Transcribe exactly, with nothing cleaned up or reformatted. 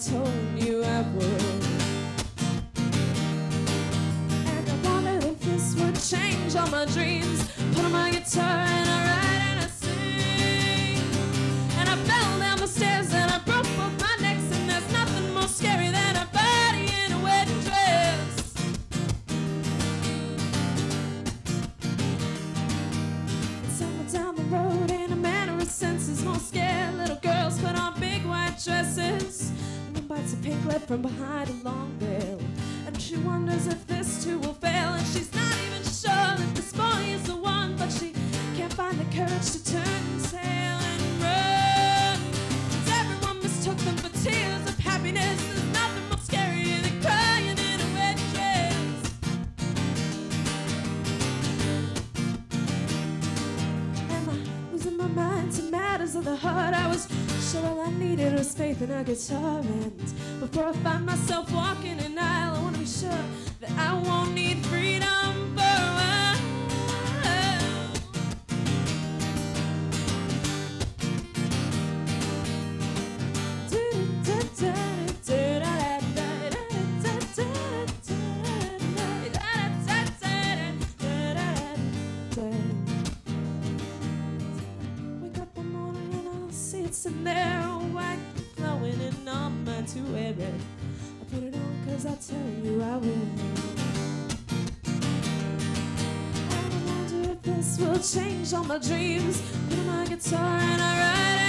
told you I would. And I wondered if this would change all my dreams. Put on my guitar and I write and I sing. And I fell down the stairs and I broke both my necks. And there's nothing more scary than a body in a wedding dress. And somewhere down the road in a manner of senses, more scared little girls put on big white dresses. One bites a pink lip from behind a long veil, and she wonders if this too will fail. And she's not even sure that this boy is the one, but she can't find the courage to turn tail and run. 'Cause everyone mistook them for tears of happiness. There's nothing more scary than crying in a wedding dress. Am I losing my mind to matters of the heart? I was sure all I needed was faith in a guitar, and before I find myself walking an aisle, I want to be sure that I won't need freedom for a while. Wake up one morning and I'll see it's in there, white flowing and on my to wear it. I put it on 'cause I tell you I will. And I wonder if this will change all my dreams. Put on my guitar and I write it.